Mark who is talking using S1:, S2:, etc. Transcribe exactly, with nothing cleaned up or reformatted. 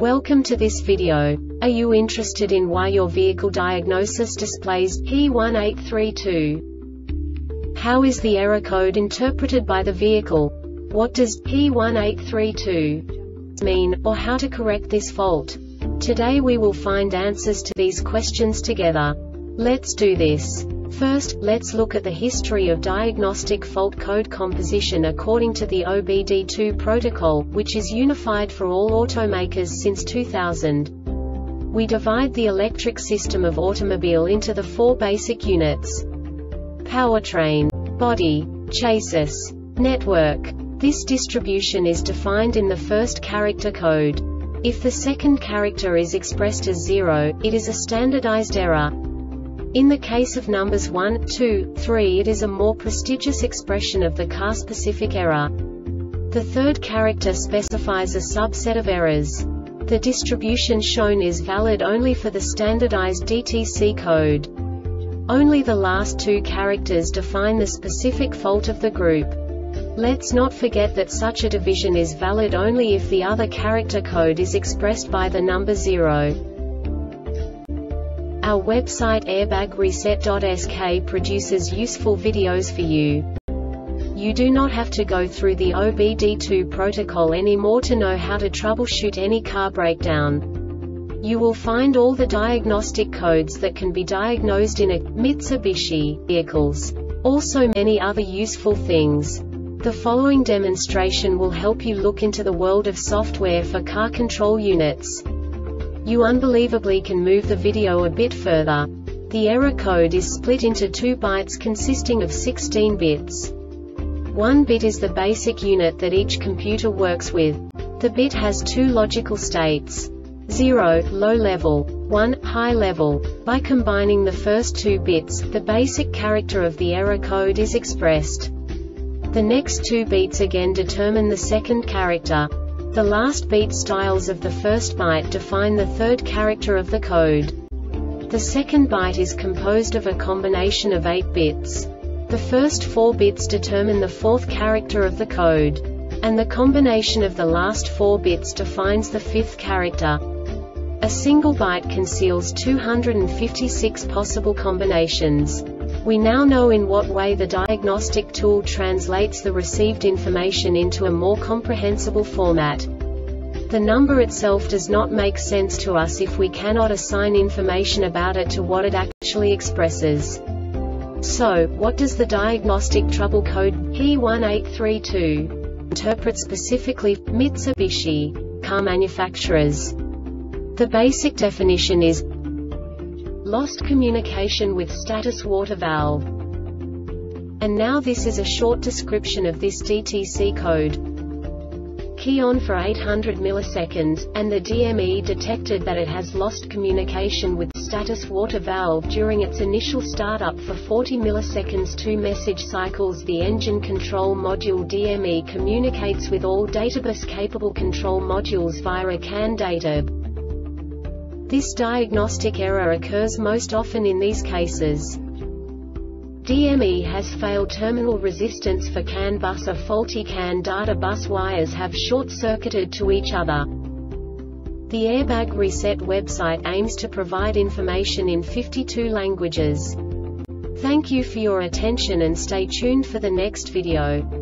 S1: Welcome to this video. Are you interested in why your vehicle diagnosis displays P one eight three two? How is the error code interpreted by the vehicle? What does P one eight three two mean, or how to correct this fault? Today we will find answers to these questions together. Let's do this. First, let's look at the history of diagnostic fault code composition according to the O B D two protocol, which is unified for all automakers since two thousand. We divide the electric system of automobile into the four basic units: powertrain, body, chassis, network. This distribution is defined in the first character code. If the second character is expressed as zero, it is a standardized error. In the case of numbers one, two, three, it is a more prestigious expression of the car-specific error. The third character specifies a subset of errors. The distribution shown is valid only for the standardized D T C code. Only the last two characters define the specific fault of the group. Let's not forget that such a division is valid only if the other character code is expressed by the number zero. Our website airbag reset dot S K produces useful videos for you. You do not have to go through the O B D two protocol anymore to know how to troubleshoot any car breakdown. You will find all the diagnostic codes that can be diagnosed in a Mitsubishi vehicles. Also many other useful things. The following demonstration will help you look into the world of software for car control units. You unbelievably can move the video a bit further. The error code is split into two bytes consisting of sixteen bits. One bit is the basic unit that each computer works with. The bit has two logical states: zero, low level, one, high level. By combining the first two bits, the basic character of the error code is expressed. The next two bits again determine the second character. The last beat styles of the first byte define the third character of the code. The second byte is composed of a combination of eight bits. The first four bits determine the fourth character of the code. And the combination of the last four bits defines the fifth character. A single byte conceals two hundred fifty-six possible combinations. We now know in what way the diagnostic tool translates the received information into a more comprehensible format. The number itself does not make sense to us if we cannot assign information about it to what it actually expresses. So, what does the diagnostic trouble code P one eight three two interpret specifically for Mitsubishi car manufacturers? The basic definition is lost communication with status water valve. And now this is a short description of this D T C code. Key on for eight hundred milliseconds, and the D M E detected that it has lost communication with status water valve during its initial startup for forty milliseconds. Two message cycles. The engine control module D M E communicates with all databus-capable control modules via a C A N data. This diagnostic error occurs most often in these cases: D M E has failed terminal resistance for C A N bus, or faulty C A N data bus wires have short-circuited to each other. The Airbag Reset website aims to provide information in fifty-two languages. Thank you for your attention and stay tuned for the next video.